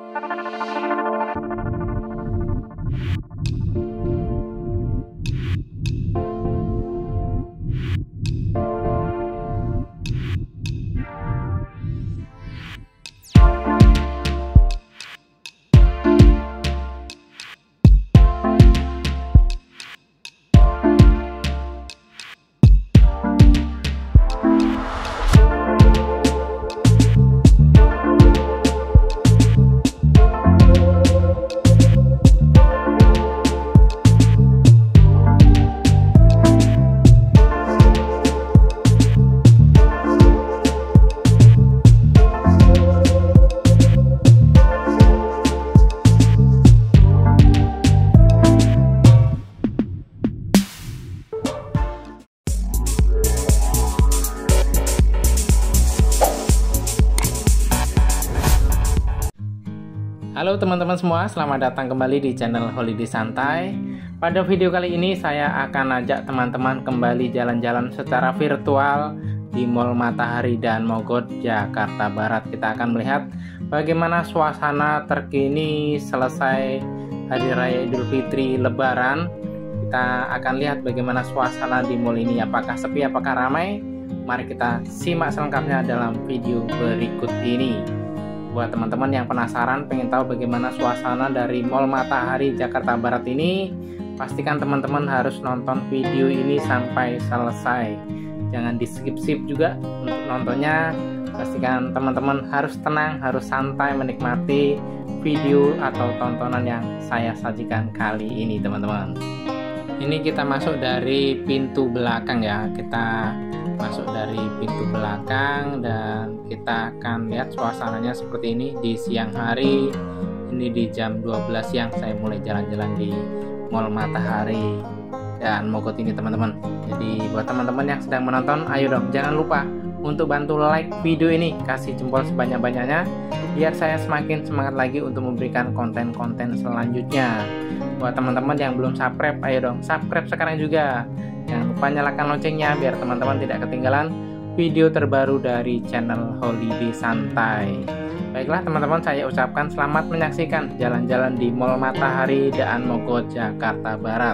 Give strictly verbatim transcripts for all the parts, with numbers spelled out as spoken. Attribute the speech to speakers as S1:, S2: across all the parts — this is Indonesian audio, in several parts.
S1: Halo teman-teman semua, selamat datang kembali di channel Holiday Santai. Pada video kali ini saya akan ajak teman-teman kembali jalan-jalan secara virtual di Mall Matahari dan Mogot, Jakarta Barat. Kita akan melihat bagaimana suasana terkini selesai Hari Raya Idul Fitri Lebaran. Kita akan lihat bagaimana suasana di mall ini, apakah sepi, apakah ramai. Mari kita simak selengkapnya dalam video berikut ini. Buat teman-teman yang penasaran pengen tahu bagaimana suasana dari Mall Matahari Jakarta Barat ini, pastikan teman-teman harus nonton video ini sampai selesai. Jangan di skip-skip juga untuk nontonnya. Pastikan teman-teman harus tenang, harus santai menikmati video atau tontonan yang saya sajikan kali ini, teman-teman. Ini kita masuk dari pintu belakang ya. Kita masuk dari pintu belakang dan kita akan lihat suasananya seperti ini di siang hari. Ini di jam dua belas siang saya mulai jalan-jalan di Mall Matahari dan Mogot ini, teman-teman. Jadi buat teman-teman yang sedang menonton, ayo dong jangan lupa untuk bantu like video ini, kasih jempol sebanyak-banyaknya biar saya semakin semangat lagi untuk memberikan konten-konten selanjutnya. Buat teman-teman yang belum subscribe, ayo dong subscribe sekarang juga. Jangan lupa nyalakan loncengnya biar teman-teman tidak ketinggalan video terbaru dari channel Holiday Santai. Baiklah teman-teman, saya ucapkan selamat menyaksikan jalan-jalan di Mall Matahari dan Mogot, Jakarta Barat.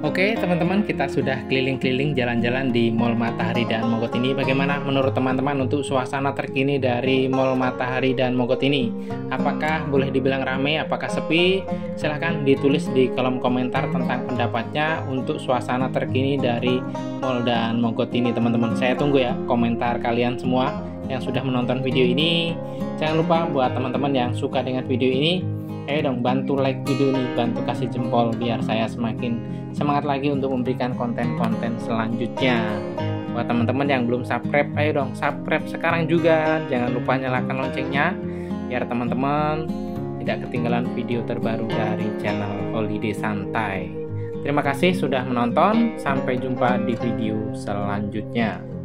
S1: Oke teman-teman, kita sudah keliling-keliling jalan-jalan di Mall Matahari dan Mogot ini. Bagaimana menurut teman-teman untuk suasana terkini dari Mall Matahari dan Mogot ini? Apakah boleh dibilang ramai, apakah sepi? Silahkan ditulis di kolom komentar tentang pendapatnya untuk suasana terkini dari Mall dan Mogot ini teman-teman. Saya tunggu ya komentar kalian semua yang sudah menonton video ini. Jangan lupa buat teman-teman yang suka dengan video ini, ayo dong bantu like video ini, bantu kasih jempol biar saya semakin semangat lagi untuk memberikan konten-konten selanjutnya. Buat teman-teman yang belum subscribe, ayo dong subscribe sekarang juga. Jangan lupa nyalakan loncengnya biar teman-teman tidak ketinggalan video terbaru dari channel Holiday Santai. Terima kasih sudah menonton, sampai jumpa di video selanjutnya.